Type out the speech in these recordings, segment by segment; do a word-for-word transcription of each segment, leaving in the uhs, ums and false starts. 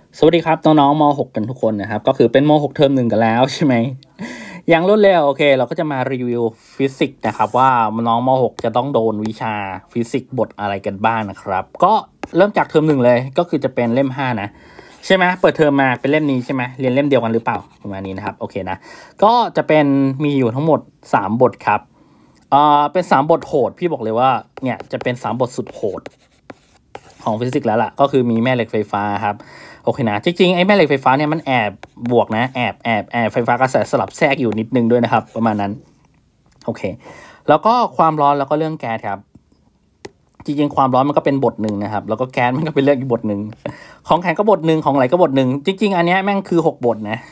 สวัสดีครับน้องๆม .หก กันทุกคนนะครับก็คือเป็นม .หก เทอมหนึ่งกันแล้วใช่ไหมอย่างรวดเร็วโอเคเราก็จะมารีวิวฟิสิกส์นะครับว่าน้องม .หก จะต้องโดนวิชาฟิสิกส์บทอะไรกันบ้างนะครับก็เริ่มจากเทอมหนึ่งเลยก็คือจะเป็นเล่มห้านะใช่ไหมเปิดเทอมมาเป็นเล่มนี้ใช่ไหมเรียนเล่มเดียวกันหรือเปล่าประมาณนี้นะครับโอเคนะก็จะเป็นมีอยู่ทั้งหมดสามบทครับเอ่อเป็นสามบทโหดพี่บอกเลยว่าเนี่ยจะเป็นสามบทสุดโหดของฟิสิกส์แล้วล่ะก็คือมีแม่เหล็กไฟฟ้าครับโอเคนะจริงๆไอ้แม่เหล็กไฟฟ้าเนี่ยมันแอบบวกนะแอบแอบแอบไฟฟ้ากระแสสลับแทรกอยู่นิดนึงด้วยนะครับประมาณนั้นโอเคแล้วก็ความร้อนแล้วก็เรื่องแก๊สครับจริงๆความร้อนมันก็เป็นบทหนึ่งนะครับแล้วก็แก๊สมันก็เป็นเรื่องอีกบทหนึ่งของแข็งก็บทหนึ่งของไหลก็บทหนึ่งจริงๆอันนี้แม่งคือหกบทนะ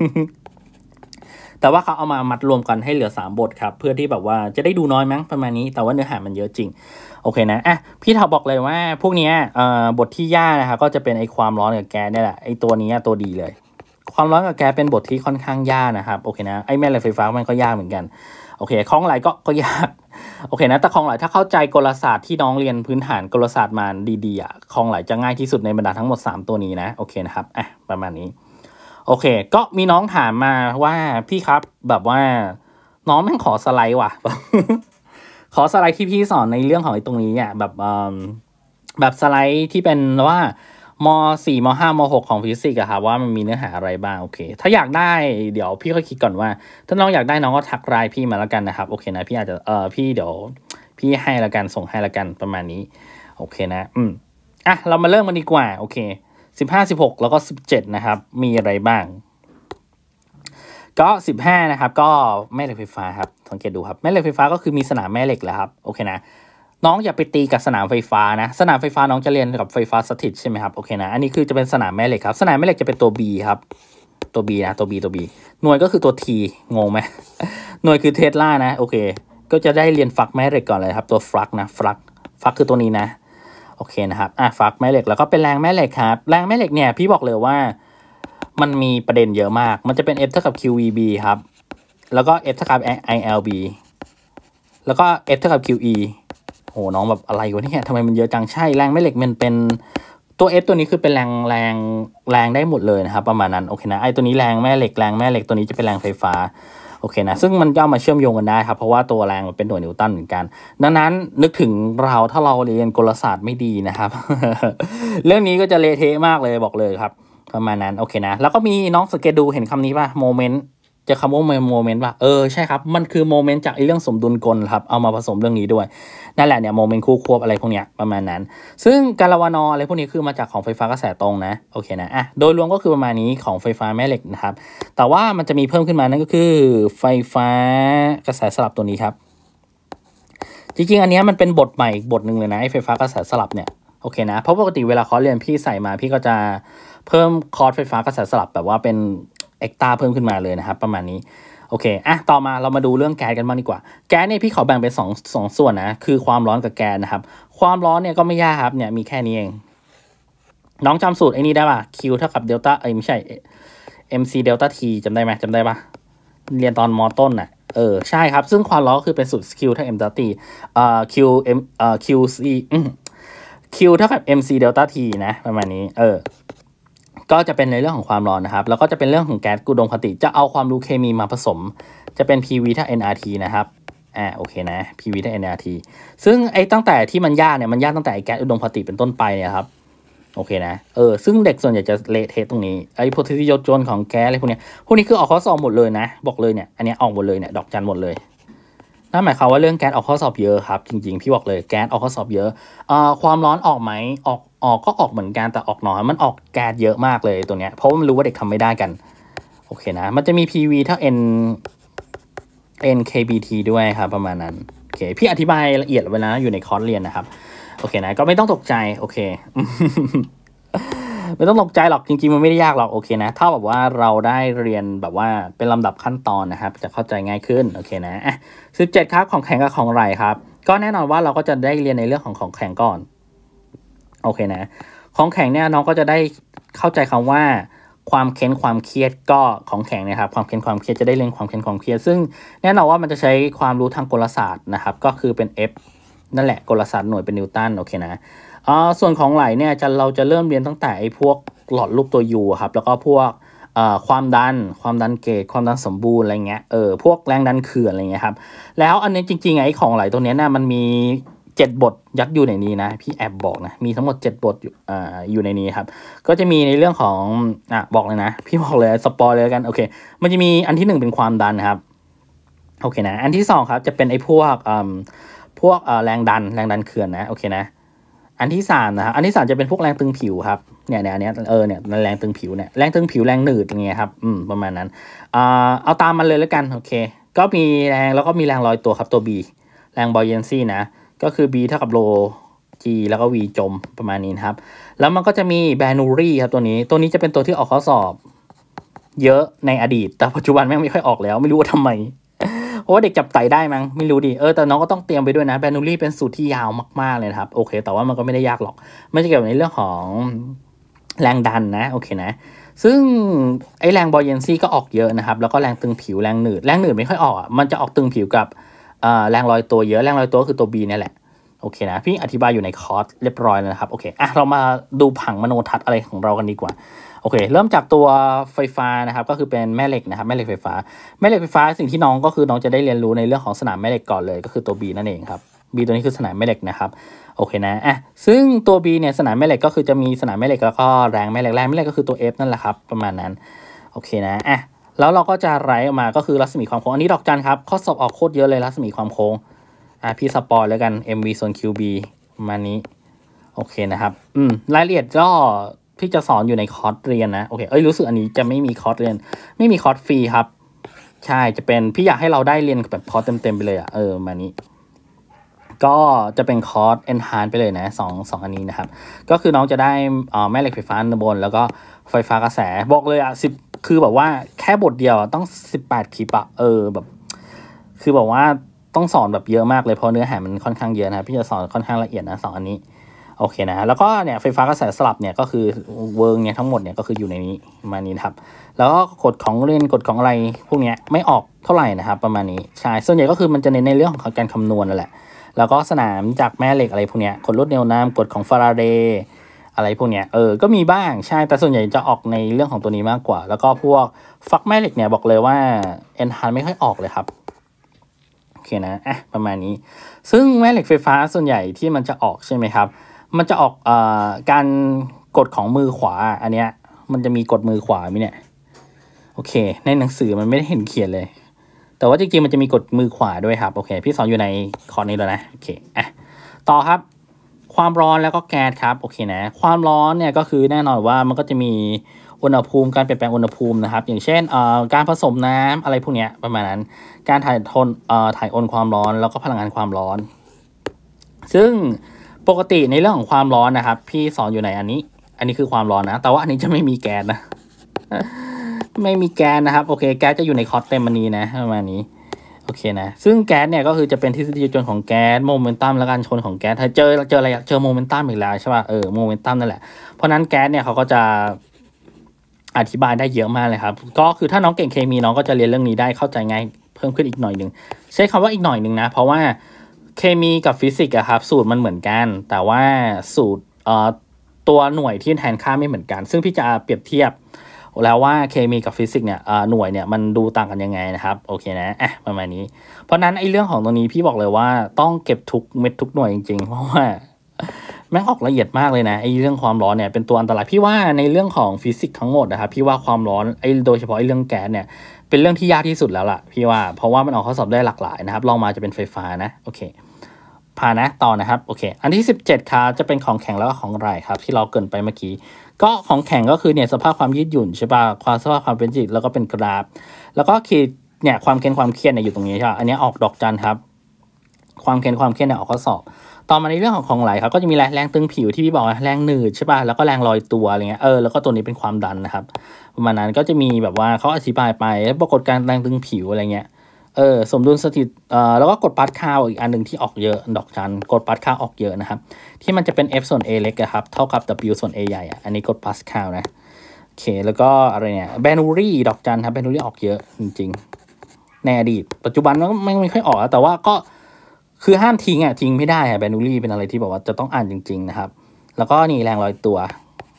แต่ว่าเขาเอามามัดรวมกันให้เหลือสามบทครับเพื่อที่แบบว่าจะได้ดูน้อยมั้งประมาณนี้แต่ว่าเนื้อหามันเยอะจริงโอเคนะอ่ะพี่ถาบอกเลยว่าพวกนี้เอ่อบทที่ยากนะครับก็จะเป็นไอความร้อนกับแก๊สเนี่ยแหละไอตัวนี้ตัวดีเลยความร้อนกับแก๊สเป็นบทที่ค่อนข้างยากนะครับโอเคนะไอแม่เหล็กไฟฟ้ามันก็ยากเหมือนกันโอเคคล้องไหลก็ก็ยากโอเคนะแต่คล้องไหลถ้าเข้าใจกลศาสตร์ที่น้องเรียนพื้นฐานกลศาสตร์มาดีๆอ่ะคล้องไหลจะง่ายที่สุดในบรรดาทั้งหมดสามตัวนี้นะโอเคนะครับอ่ะประมาณนี้โอเคก็มีน้องถามมาว่าพี่ครับแบบว่าน้องแม่งขอสไลด์ว่ะ ขอสไลด์ที่พี่สอนในเรื่องของไอ้ตรงนี้อ่ะแบบแบบสไลด์ที่เป็นว่ามสี่มห้ามหกของฟิสิกส์อะครับว่ามันมีเนื้อหาอะไรบ้างโอเคถ้าอยากได้เดี๋ยวพี่ค่อยคิดก่อนว่าถ้าน้องอยากได้น้องก็ทักไลน์พี่มาแล้วกันนะครับโอเคนะพี่อาจจะเออพี่เดี๋ยวพี่ให้ละกันส่งให้ละกันประมาณนี้โอเคนะอืมอ่ะเรามาเริ่มกันดีกว่าโอเคสิบห้า สิบหกแล้วก็สิบเจ็ดนะครับมีอะไรบ้างก็สิบห้านะครับก็แม่เหล็กไฟฟ้าครับสังเกตดูครับแม่เหล็กไฟฟ้าก็คือมีสนามแม่เหล็กแหละครับโอเคนะน้องอย่าไปตีกับสนามไฟฟ้านะสนามไฟฟ้าน้องจะเรียนกับไฟฟ้าสถิตใช่ไหมครับโอเคนะอันนี้คือจะเป็นสนามแม่เหล็กครับสนามแม่เหล็กจะเป็นตัว B ครับตัว B นะตัว B ตัว B หน่วยก็คือตัว T งงไหมหน่วยคือเทสลานะโอเคก็จะได้เรียนฟักแม่เหล็กก่อนเลยครับตัวฟักนะฟักฟักคือตัวนี้นะโอเคนะครับอ่ะฟักแม่เหล็กแล้วก็เป็นแรงแม่เหล็กครับแรงแม่เหล็กเนี่ยพี่บอกเลยว่ามันมีประเด็นเยอะมากมันจะเป็น F เท่ากับ คิว วี บี ครับแล้วก็ F เท่ากับ ไอ แอล บี แล้วก็ F เท่ากับ คิว อี โหน้องแบบอะไรวะเนี่ยทำไมมันเยอะจังใช่แรงแม่เหล็กมันเป็นตัว F ตัวนี้คือเป็นแรงแรงแรงได้หมดเลยนะครับประมาณนั้นโอเคนะไอตัวนี้แรงแม่เหล็กแรงแม่เหล็กตัวนี้จะเป็นแรงไฟฟ้าโอเคนะซึ่งมันก็มาเชื่อมโยงกันได้ครับเพราะว่าตัวแรงมันเป็นหน่วยนิวตันเหมือนกันดังนั้นนึกถึงเราถ้าเราเรียนกลศาสตร์ไม่ดีนะครับ เรื่องนี้ก็จะเละเทะมากเลยบอกเลยครับประมาณนั้นโอเคนะแล้วก็มีน้องสังเกตดูเห็นคำนี้ป่ะโมเมนต์จะคำว่าโมเมนต์ป่ะเออใช่ครับมันคือโมเมนต์จากไอ้เรื่องสมดุลกลครับเอามาผสมเรื่องนี้ด้วยนั่นแหละเนี่ยโมเมนต์คู่ควบอะไรพวกเนี้ยประมาณนั้นซึ่งการวานออะไรพวกนี้คือมาจากของไฟฟ้ากระแสตรงนะโอเคนะอ่ะโดยรวมก็คือประมาณนี้ของไฟฟ้าแม่เหล็กนะครับแต่ว่ามันจะมีเพิ่มขึ้นมานั่นก็คือไฟฟ้ากระแสสลับตัวนี้ครับจริงๆอันนี้มันเป็นบทใหม่บทหนึ่งเลยนะไอ้ไฟฟ้ากระแสสลับเนี่ยโอเคนะเพราะปกติเวลาคอร์สเรียนพี่ใส่มาพี่ก็จะเพิ่มคอร์สไฟฟ้ากระแสสลับแบบว่าเป็นเอ็กตร้าเพิ่มขึ้นมาเลยนะครับประมาณนี้โอเคอ่ะต่อมาเรามาดูเรื่องแก๊สกันบ้างดีกว่าแก๊สเนี่ยพี่ขอแบ่งเป็นสองสองส่วนนะคือความร้อนกับแก๊สนะครับความร้อนเนี่ยก็ไม่ยากครับเนี่ยมีแค่นี้เองน้องจำสูตรไอ้นี่ได้ป่ะ Q เท่ากับเดลต้าเอ้ยไม่ใช่ เอ็ม ซี เดลต้า T จำได้ไหมจำได้ป่ะเรียนตอนมอต้นน่ะเออใช่ครับซึ่งความร้อนคือเป็นสูตร Q เท่า M เดลต้า T เอ่อ Q M เอ่อ Q C Q เท่ากับ เอ็ม ซี เดลต้า T นะประมาณนี้เออก็จะเป็นในเรื่องของความร้อนนะครับแล้วก็จะเป็นเรื่องของแก๊สอุดมคติจะเอาความรู้เคมีมาผสมจะเป็น พี วี เท่า เอ็น อาร์ ที นะครับอ่าโอเคนะ พี วี เท่า เอ็น อาร์ ที ซึ่งไอ้ตั้งแต่ที่มันยากเนี่ยมันยากตั้งแต่ไอ้แก๊สอุดมคติเป็นต้นไปเนี่ยครับโอเคนะเออซึ่งเด็กส่วนใหญ่จะเละเทะตรงนี้ไอ้โพแทสซิโยโจนของแก๊สอะไรพวกนี้พวกนี้คือออกข้อสอบหมดเลยนะบอกเลยเนี่ยอันนี้ออกหมดเลยเนี่ยดอกจันหมดเลยนั่นหมายความว่าเรื่องแก๊สออกข้อสอบเยอะครับจริงๆพี่บอกเลยแก๊สออกข้อสอบเยอะเอ่อความร้อนออกไหมออกออกก็ออกเหมือนกันแต่ออกน้อยมันออกแก๊สเยอะมากเลยตัวเนี้ยเพราะว่ามันรู้ว่าเด็กทำไม่ได้กันโอเคนะมันจะมี พี วี เท่า N เอ็น เค บี ที ด้วยครับประมาณนั้นโอเคพี่อธิบายละเอียดไว้นะอยู่ในคอร์สเรียนนะครับโอเคนะก็ไม่ต้องตกใจโอเค ไม่ต้องตกใจหรอกจริงๆมันไม่ได้ยากหรอกโอเคนะถ้าแบบว่าเราได้เรียนแบบว่าเป็นลำดับขั้นตอนนะครับจะเข้าใจง่ายขึ้นโอเคนะอ่ะสิบเจ็ดครับของแข็งกับของไหลครับก็แน่นอนว่าเราก็จะได้เรียนในเรื่องของของแข็งก่อนโอเคนะของแข็งเนี่ยน้องก็จะได้เข้าใจคำว่าความเค้นความเครียดก็ของแข็งนะครับความเค้นความเครียดจะได้เรียนความเค้นความเครียดซึ่งแน่นอนว่ามันจะใช้ความรู้ทางกลศาสตร์นะครับก็คือเป็น F นั่นแหละกลศาสตร์หน่วยเป็นนิวตันโอเคนะอ่าส่วนของไหลเนี่ยจะเราจะเริ่มเรียนตั้งแต่ไอ้พวกหลอดรูปตัว U ครับแล้วก็พวกเอ่อความดันความดันเกจความดันสมบูรณ์อะไรเงี้ยเออพวกแรงดันเขื่อนอะไรเงี้ยครับแล้วอันนี้จริงๆไอ้ของไหลตัวเนี้ยนะมันมีเจ็ดบทยัดอยู่ในนี้นะพี่แอบบอกนะมีทั้งหมดเจ็ดบทอยู่อ่าอยู่ในนี้ครับก็จะมีในเรื่องของอ่ะบอกเลยนะพี่บอกเลยสปอยเลยกันโอเคมันจะมีอันที่หนึ่งเป็นความดันครับโอเคนะอันที่สองครับจะเป็นไอ้พวกอ่าพวกเอ่อแรงดันแรงดันเขื่อนนะโอเคนะอันที่สามนะครับอันที่สามจะเป็นพวกแรงตึงผิวครับเนี่ยเนี่ยอันเนี้ยเออเนี่ยแรงตึงผิวเนี่ยแรงตึงผิวแรงหนืดอย่างเงี้ยครับอืมประมาณนั้นอ่าเอาตามมันเลยแล้วกันโอเคก็มีแรงแล้วก็มีแรงลอยตัวครับตัว B แรง buoyancy นะก็คือ B เท่ากับ rho G แล้วก็ V จมประมาณนี้ครับแล้วมันก็จะมีแบนูรี่ครับตัวนี้ตัวนี้จะเป็นตัวที่ออกข้อสอบเยอะในอดีตแต่ปัจจุบันแม่งไม่ค่อยออกแล้วไม่รู้ว่าทำไมเพราะว่าเด็กจับไตได้มั้งไม่รู้ดิเออแต่น้องก็ต้องเตรียมไปด้วยนะแบนูรี่เป็นสูตรที่ยาวมากๆเลยครับโอเคแต่ว่ามันก็ไม่ได้ยากหรอกไม่จะเกี่ยวในเรื่องของแรงดันนะโอเคนะซึ่งไอ้แรงบอยเอนซี่ก็ออกเยอะนะครับแล้วก็แรงตึงผิวแรงหนืดแรงหนืดไม่ค่อยออกอ่ะมันจะออกตึงผิวกับเอ่อแรงลอยตัวเยอะแรงลอยตัวคือตัว B นี่แหละโอเคนะพี่อธิบายอยู่ในคอร์สเรียบร้อยแล้วนะครับโอเคอ่ะเรามาดูผังมโนทัศน์อะไรของเรากันดีกว่าโอเคเริ่มจากตัวไฟฟ้านะครับก็คือเป็นแม่เหล็กนะครับแม่เหล็กไฟฟ้าแม่เหล็กไฟฟ้าสิ่งที่น้องก็คือน้องจะได้เรียนรู้ในเรื่องของสนามแม่เหล็กก่อนเลยก็คือตัว B นั่นเองครับ B ตัวนี้คือสนามแม่เหล็กนะครับโอเคนะอ่ะซึ่งตัว B เนี่ยสนามแม่เหล็กก็คือจะมีสนามแม่เหล็กแล้วก็แรงแม่เหล็กแรงแม่เหล็กก็คือตัว F นั่นแหละครับประมาณนั้นโอเคนะอ่ะแล้วเราก็จะไรออกมาก็คือรัศมีความโค้งอันนี้ดอกจันครับข้อสอบออกโคตรเยอะเลยรัศมีความโค้งอ่ะพี่สปอยแล้วกัน เอ็ม วี ส่วน คิว บี ประมาณนี้โอเคนะครับอืมรายละเอียดก็พี่จะสอนอยู่ในคอร์สเรียนนะโอเคเอ้ยรู้สึกอันนี้จะไม่มีคอร์สเรียนไม่มีคอร์สฟรีครับใช่จะเป็นพี่อยากให้เราได้เรียนแบบคอร์สเต็มๆไปเลยอ่ะเออมานี้ก็จะเป็นคอร์ส enhance ไปเลยนะสองสองอันนี้นะครับก็คือน้องจะได้อ่าแม่เหล็กไฟฟ้าด้านบนแล้วก็ไฟฟ้ากระแสบอกเลยอ่ะสิบคือแบบว่าแค่บทเดียวต้องสิบแปดคลิปอะเออแบบคือบอกว่าต้องสอนแบบเยอะมากเลยเพราะเนื้อหามันค่อนข้างเยอะนะพี่จะสอนค่อนข้างละเอียดนะสองอันนี้โอเคนะแล้วก็เนี่ยไฟฟ้ากระแสสลับเนี่ยก็คือเวิร์กเนี่ยทั้งหมดเนี่ยก็คืออยู่ในนี้มานี้นะครับแล้วก็กฎของเรียนกฎของอะไรพวกเนี้ยไม่ออกเท่าไหร่นะครับประมาณนี้ใช่ส่วนใหญ่ก็คือมันจะเน้นในเรื่องของการคำนวณนั่นแหละแล้วก็สนามจากแม่เหล็กอะไรพวกเนี้ยกฎลดแนวน้ำกฎของฟาราเดย์อะไรพวกเนี้ยเออก็มีบ้างใช่แต่ส่วนใหญ่จะออกในเรื่องของตัวนี้มากกว่าแล้วก็พวกฟักแม่เหล็กเนี่ยบอกเลยว่าเอ็นฮานไม่ค่อยออกเลยครับโอเคนะอ่ะประมาณนี้ซึ่งแม่เหล็กไฟฟ้าส่วนใหญ่ที่มันจะออกใช่ไหมครับมันจะออกเอ่อการกดของมือขวาอันเนี้ยมันจะมีกดมือขวาไหมเนี่ยโอเคในหนังสือมันไม่ได้เห็นเขียนเลยแต่ว่าจริงๆมันจะมีกดมือขวาด้วยครับโอเคพี่สอนอยู่ในคอร์สนี้แล้วนะโอเคอ่ะต่อครับความร้อนแล้วก็แก๊สครับโอเคนะความร้อนเนี่ยก็คือแน่นอนว่ามันก็จะมีอุณหภูมิการเปลี่ยนแปลงอุณหภูมินะครับอย่างเช่นเอ่อการผสมน้ำอะไรพวกเนี้ยประมาณนั้นการถ่ายทนเอ่อถ่ายโอนความร้อนแล้วก็พลังงานความร้อนซึ่งปกติในเรื่องของความร้อนนะครับพี่สอนอยู่ในอันนี้อันนี้คือความร้อนนะแต่ว่าอันนี้จะไม่มีแก๊สนะไม่มีแก๊สนะครับโอเคแก๊สจะอยู่ในคอร์สเต็มอันนี้นะประมาณนี้โอเคนะซึ่งแก๊สเนี่ยก็คือจะเป็นทฤษฎีจนของแก๊สโมเมนตัมและการชนของแก๊สถ้าเจอเจออะไรเจอโมเมนตัมอีกแล้วใช่ป่ะเออโมเมนตัมนั่นแหละเพราะนั้นแก๊สเนี่ยเขาก็จะอธิบายได้เยอะมากเลยครับก็คือถ้าน้องเก่งเคมีน้องก็จะเรียนเรื่องนี้ได้เข้าใจง่ายเพิ่มขึ้นอีกหน่อยหนึ่งใช้คำว่าอีกหน่อยหนึ่งนะเพราะว่าเคมีกับฟิสิกส์อะครับสูตรมันเหมือนกันแต่ว่าสูตรเอ่อตัวหน่วยที่แทนค่าไม่เหมือนกันซึ่งพี่จะเปรียบเทียบแล้วว่าเคมีกับฟิสิกส์เนี่ยหน่วยเนี่ยมันดูต่างกันยังไงนะครับโอเคนะอ่ะประมาณนี้เพราะนั้นไอ้เรื่องของตรงนี้พี่บอกเลยว่าต้องเก็บทุกเม็ดทุกหน่วยจริงๆเพราะว่าแม่งออกละเอียดมากเลยนะไอ้เรื่องความร้อนเนี่ยเป็นตัวอันตรายพี่ว่าในเรื่องของฟิสิกส์ทั้งหมดนะครับพี่ว่าความร้อนไอ้โดยเฉพาะไอ้เรื่องแก๊สเนี่ยเป็นเรื่องที่ยากที่สุดแล้วล่ะพี่ว่าเพราะว่ามันออกข้อสอบได้หลากหลายนะครับลองมาจะเป็นไฟฟ้านะโอเคพานะต่อนะครับโอเคอันที่สิบเจ็ดครับจะเป็นของแข็งแล้วก็ของแรงครับที่เราเกริ่นไปเมื่อกี้ก็ของแข็งก็คือเนี่ยสภาพความยืดหยุ่นใช่ป่ะความสภาพความเป็นจริงแล้วก็เป็นกราฟแล้วก็ขีดเนี่ยความเค้นความเครียดเนี่ยอยู่ตรงนี้ใช่ป่ะอันนี้ออกดอกจันครับความเค้นความเครียดเนี่ยออกข้อสอบต่อมาในเรื่องของของไหลครับก็จะมีแรงแรงตึงผิวที่พี่บอกแรงหนืดใช่ป่ะแล้วก็แรงลอยตัวอะไรเงี้ยเออแล้วก็ตัวนี้เป็นความดันนะครับประมาณนั้นก็จะมีแบบว่าเขาอธิบายไปแล้วปรากฏการแรงตึงผิวอะไรเงี้ยเออสมดุลสถิตเอ่อแล้วก็กดปาสคาลอีกอันหนึ่งที่ออกเยอะดอกจันกดปาสคาลออกเยอะนะครับที่มันจะเป็น F ส่วน A เล็กครับเท่ากับ W ส่วน A ใหญ่อ่ะอันนี้กดปาสคาลนะโอเคแล้วก็อะไรเนี่ยแบนูรี่ดอกจันครับแบนูรี่ออกเยอะจริงๆในอดีตปัจจุบันก็ไม่ไม่ค่อยออกแต่ว่าก็คือห้ามทิ้งอ่ะทิ้งไม่ได้อ่ะแบนูรี่เป็นอะไรที่บอกว่าจะต้องอ่านจริงๆนะครับแล้วก็นี่แรงลอยตัว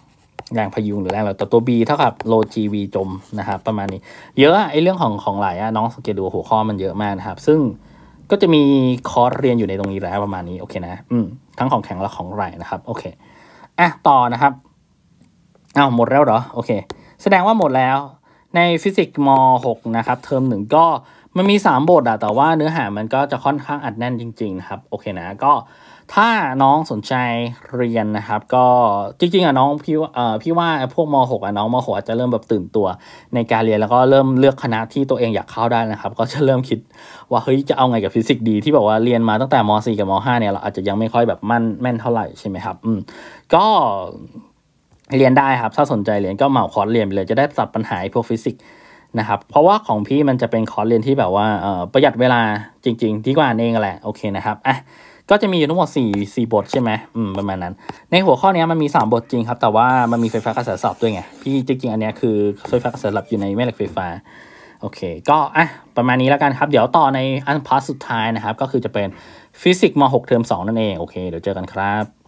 แรงพยุงหรือแรงอะไรแต่ตัว B เท่ากับโล จี วี จมนะครับประมาณนี้เยอะไอ้เรื่องของของไหลอะน้องสังเกตดูหัวข้อมันเยอะมากนะครับซึ่งก็จะมีคอร์สเรียนอยู่ในตรงนี้แล้วประมาณนี้โอเคนะอืมทั้งของแข็งและของไหลนะครับโอเคอ่ะต่อนะครับอ้าวหมดแล้วเหรอโอเคแสดงว่าหมดแล้วในฟิสิกส์ม หกนะครับเทอมหนึ่งก็มันมีสามบทอะแต่ว่าเนื้อหามันก็จะค่อนข้างอัดแน่นจริงๆนะครับโอเคนะก็ถ้าน้องสนใจเรียนนะครับก็จริงๆอ่ะน้องพี่เอ่อพี่ว่าพวกม หกอ่ะน้องม หกอาจจะเริ่มแบบตื่นตัวในการเรียนแล้วก็เริ่มเลือกคณะที่ตัวเองอยากเข้าได้นะครับก็จะเริ่มคิดว่าเฮ้ยจะเอาไงกับฟิสิกส์ดีที่แบบว่าเรียนมาตั้งแต่ม สี่ กับม ห้าเนี่ยเราอาจจะยังไม่ค่อยแบบมั่นแม่นเท่าไหร่ใช่ไหมครับอืมก็เรียนได้ครับถ้าสนใจเรียนก็เหมาคอร์สเรียนไปเลยจะได้ตัดปัญหาพวกฟิสิกส์นะครับเพราะว่าของพี่มันจะเป็นคอร์สเรียนที่แบบว่าเอ่อประหยัดเวลาจริงๆดีกว่าเองแหละโอเคนะครับอ่ะก็จะมีอยู่ทั้งหมดสี่ สี่บทใช่ไหมอืมประมาณนั้นในหัวข้อนี้มันมีสามบทจริงครับแต่ว่ามันมีไฟฟ้ากระแสสอบด้วยไงพี่จริงๆอันนี้คือไฟฟ้ากระแสหลักอยู่ในแม่เหล็กไฟฟ้าโอเคก็อ่ะประมาณนี้แล้วกันครับเดี๋ยวต่อในอันพาร์ทสุดท้ายนะครับก็คือจะเป็นฟิสิกส์ม หก เทอมสองนั่นเองโอเคเดี๋ยวเจอกันครับ